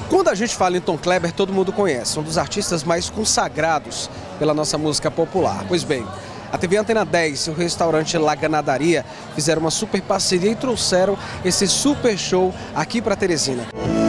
Quando a gente fala em Tom Kleber, todo mundo conhece, um dos artistas mais consagrados pela nossa música popular. Pois bem, a TV Antena 10 e o restaurante Laganadaria fizeram uma super parceria e trouxeram esse super show aqui para Teresina.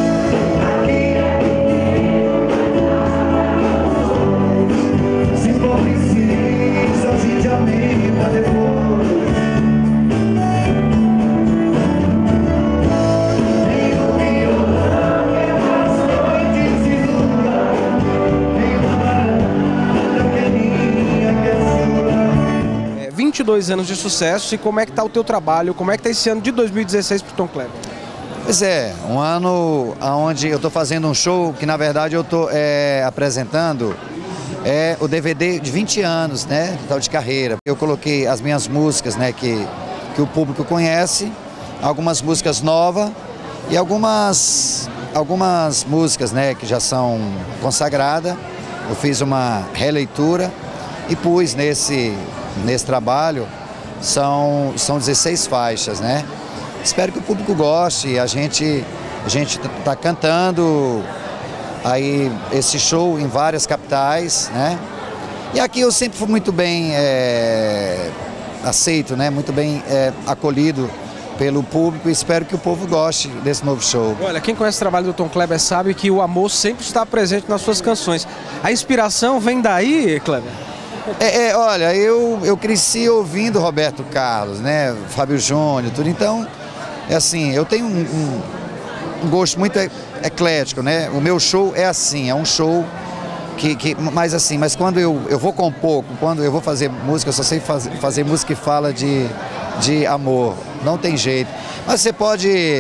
É, 22 anos de sucesso, e como é que está o teu trabalho, como é que está esse ano de 2016 para o Tom Kleber? Pois é, um ano onde eu estou fazendo um show que na verdade eu estou apresentando o DVD de 20 anos, né, de carreira. Eu coloquei as minhas músicas, né, que o público conhece, algumas músicas novas e algumas músicas, né, que já são consagradas. Eu fiz uma releitura e pus nesse trabalho, são 16 faixas, né? Espero que o público goste. A gente está cantando aí esse show em várias capitais, né? E aqui eu sempre fui muito bem aceito, né? Muito bem acolhido pelo público, e espero que o povo goste desse novo show. Olha, quem conhece o trabalho do Tom Kleber sabe que o amor sempre está presente nas suas canções. A inspiração vem daí, Kleber? Olha, eu cresci ouvindo Roberto Carlos, né? Fábio Júnior, tudo. Então, assim, eu tenho um gosto muito eclético, né? O meu show é assim, é um show mas quando eu vou compor, quando eu vou fazer música, eu só sei fazer música que fala de amor, não tem jeito. Mas você pode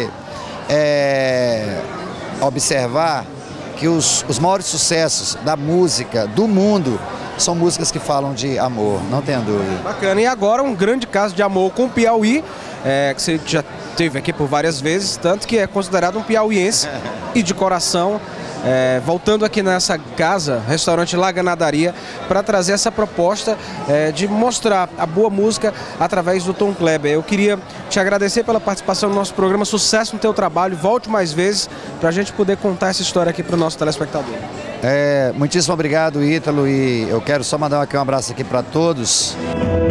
observar que os maiores sucessos da música do mundo são músicas que falam de amor, não tenha dúvida. Bacana. E agora um grande caso de amor com o Piauí, que você já teve aqui por várias vezes, tanto que é considerado um piauiense e de coração. Voltando aqui nessa casa, restaurante Laganadaria, para trazer essa proposta de mostrar a boa música através do Tom Kleber. Eu queria te agradecer pela participação no nosso programa, sucesso no teu trabalho, volte mais vezes para a gente poder contar essa história aqui para o nosso telespectador. Muitíssimo obrigado, Ítalo, e eu quero só mandar aqui um abraço aqui para todos.